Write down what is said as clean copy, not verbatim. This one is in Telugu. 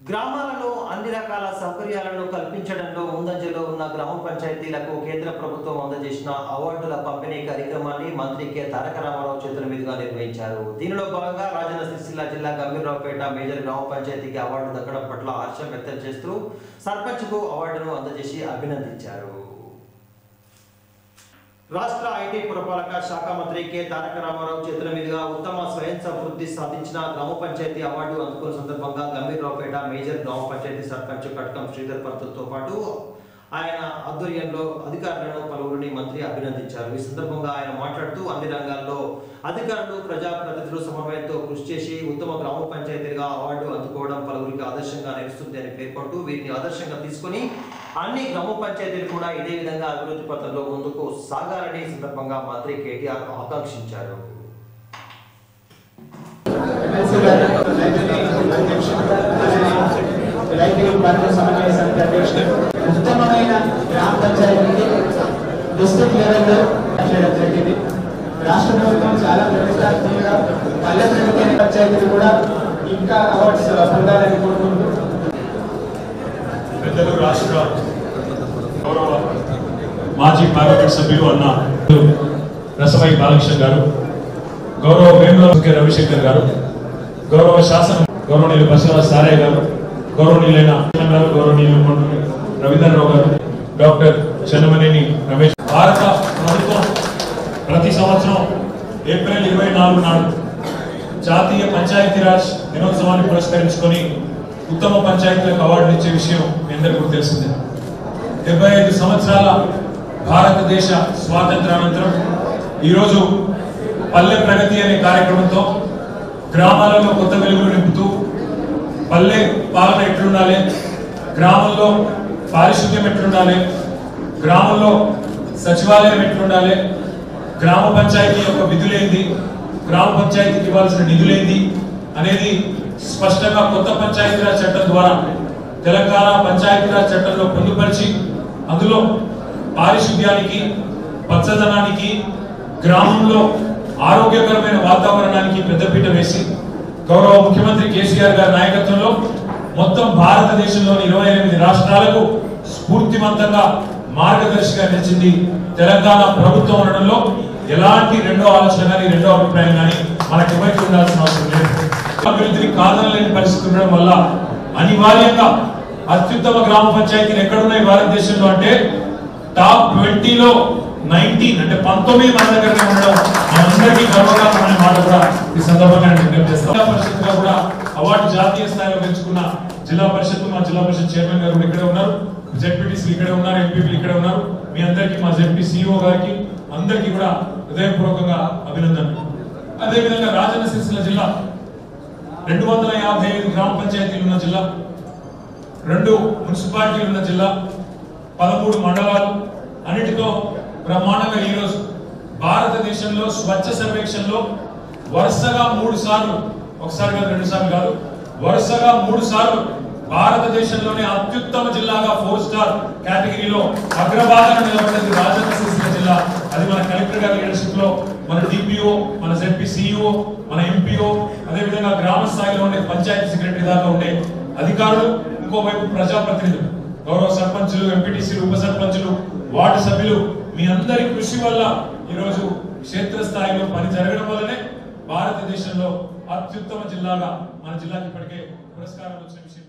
గ్రామాలలో అన్ని రకాల సౌకర్యాలను కల్పించడంలో ముందంజలో ఉన్న గ్రామ పంచాయతీలకు కేంద్ర ప్రభుత్వం అందజేసిన అవార్డుల పంపిణీ కార్యక్రమాన్ని మంత్రి కె తారక రామారావు చేతుల మీదుగా నిర్వహించారు. దీనిలో భాగంగా రాజన్న సిరిసిల్ల జిల్లా గంభీరరావుపేట మేజర్ గ్రామ పంచాయతీకి అవార్డు దక్కడం పట్ల హర్షం వ్యక్తం చేస్తూ సర్పంచ్కు అవార్డును అందజేసి అభినందించారు. రాష్ట్ర ఐటీ పురపాలక శాఖ మంత్రి కె తారక రామారావు చేతుల మీదుగా ఉత్తమ స్వయం సమృద్ధి సాధించిన గ్రామ పంచాయతీ అవార్డు అందుకున్న సందర్భంగా గంభీరరావుపేట మేజర్ గ్రామ పంచాయతీ సర్పంచ్ కట్కం శ్రీధర్ పంతుతో పాటు ఆయన ఆధ్వర్యంలో అధికారులను పలువురిని మంత్రి అభినందించారు. ఈ సందర్భంగా ఆయన మాట్లాడుతూ అన్ని రంగాల్లో అధికారులు ప్రజాప్రతినిధులు సమన్వయంతో కృషి చేసి ఉత్తమ గ్రామ పంచాయతీగా అవార్డు అందుకోవడం పలువురికి ఆదర్శంగా నిలుస్తుంది అని పేర్కొంటూ వీటిని ఆదర్శంగా తీసుకుని అన్ని గ్రామ పంచాయతీలు కూడా ఇదే విధంగా అభివృద్ధి పథంలో ముందుకు సాగాలని సందర్భంగా మంత్రి కేటీఆర్ ఆకాంక్షించారు. ఉత్తమమైన గ్రామ పంచాయతీ డిస్ట్రిక్ట్ లెవెల్లో చేయడం జరిగింది. రాష్ట్ర ప్రభుత్వం చాలా ప్రతిష్టాత్మకంగా పల్లె ప్రగతి పంచాయతీలు కూడా ఇంకా అవార్డ్స్ పొందాలని కోరుకుంటూ పెద్దలు రాష్ట్ర గౌరవ మాజీ పార్లమెంట్ సభ్యులు అన్న రసమై బాలకృష్ణ గారు, గౌరవ వేముల రవిశంకర్ గారు, గౌరవ శాసన గౌరవనీయులు బసవ సారయ్య గారు, గౌరవనీయులైన గారు, గౌరవనీయులు రవీంద్రరావు గారు, డాక్టర్ చెన్నమనేని రమేష్. భారత ప్రభుత్వం ప్రతి సంవత్సరం ఏప్రిల్ 24 నాడు జాతీయ పంచాయతీరాజ్ దినోత్సవాన్ని పురస్కరించుకొని ఉత్తమ పంచాయతీలకు అవార్డులు ఇచ్చే విషయం మీ అందరికీ తెలిసిందే. 75 సంవత్సరాల భారతదేశ స్వాతంత్రానంతరం ఈరోజు పల్లె ప్రగతి అనే కార్యక్రమంతో గ్రామాలలో కొత్త వెలుగులు నింపుతూ పల్లె పాలన ఎట్లుండాలి, గ్రామంలో పారిశుద్ధ్యం ఎట్లుండాలి, గ్రామంలో సచివాలయం ఎట్లుండాలి, గ్రామ పంచాయతీ యొక్క విధులేంది, గ్రామ పంచాయతీకి ఇవ్వాల్సిన నిధులేంది అనేది స్పష్టంగా కొత్త పంచాయతీరాజ్ చట్టం ద్వారా తెలంగాణ పంచాయతీరాజ్ చట్టంలో పొందుపరిచి అందులో పారిశుద్ధ్యానికి, పచ్చదనానికి, గ్రామంలో ఆరోగ్యకరమైన వాతావరణానికి పెద్దపీట వేసి గౌరవ ముఖ్యమంత్రి కేసీఆర్ గారి నాయకత్వంలో మొత్తం భారతదేశంలోని 28 రాష్ట్రాలకు స్ఫూర్తివంతంగా మార్గదర్శిగా నిలిచింది తెలంగాణ ప్రభుత్వం అనడంలో ఎలాంటి రెండో ఆలోచన కానీ రెండో అభిప్రాయం కానీ మనకి ఎవరికి ఉండాల్సిన అవసరం లేదు. అభివృద్ధిని కాదనలేని పరిస్థితి ఉండడం వల్ల అనివార్యంగా అత్యుత్తమ గ్రామ పంచాయతీలు ఎక్కడున్నాయి భారతదేశంలో అంటే టాప్ 20లో 19 అంటే 19 మన దగ్గరనే ఉండడం మనందరికీ గర్వకారణమైన మాట కూడా ఈ సందర్భంగా విజ్ఞప్తి చేస్తాం. జిల్లా పరిషత్గా కూడా అవార్డు జాతీయ స్థాయిలో పెంచుకున్న జిల్లా పరిషత్, మా జిల్లా పరిషత్ చైర్మన్ గారు ఇక్కడే ఉన్నారు, జెడ్పీటీసీలు ఇక్కడే ఉన్నారు, ఎంపీలు ఇక్కడే ఉన్నారు. మీ అందరికీ మా జెడ్పీ సిఇఓ గారికి అందరికీ కూడా హృదయపూర్వకంగా అభినందనలు. అదేవిధంగా రాజన్న సిరిసిల్ల జిల్లా 255 గ్రామ పంచాయతీలు ఉన్న జిల్లా, 2 మున్సిపాలిటీలు ఉన్న జిల్లా, 13 మండలాలు అన్నిటితో బ్రహ్మాండంగా ఈరోజు భారతదేశంలో స్వచ్ఛ సర్వేక్షణలో వరుసగా 3 సార్లు, ఒకసారి కాదు 2 సార్లు కాదు, వరుసగా 3 సార్లు భారతదేశంలోనే అత్యుత్తమ జిల్లాగా 4 స్టార్ కేటగిరీలో అగ్రభాగాన్ని నిలబడింది రాజన్న సిరిసిల్ల జిల్లా. అది మన కలెక్టర్ గారి లీడర్షిప్ లో మన డిపిఓ, మన జెడ్పీ సిఇఓ, మన ఎంపీఓ, అదేవిధంగా గ్రామ స్థాయిలో ఉండే పంచాయతీ సెక్రటరీ దాకా ఉండే అధికారులు, ఇంకోవైపు ప్రజాప్రతినిధులు, గౌరవ సర్పంచులు, ఎంపీటీసీలు, ఉప సర్పంచులు, వార్డు సభ్యులు, మీ అందరి కృషి వల్ల ఈరోజు క్షేత్రస్థాయిలో పని జరగడం వల్లనే భారతదేశంలో అత్యుత్తమ జిల్లాగా మన జిల్లాకి ఇప్పటికే పురస్కారం వచ్చిన విషయం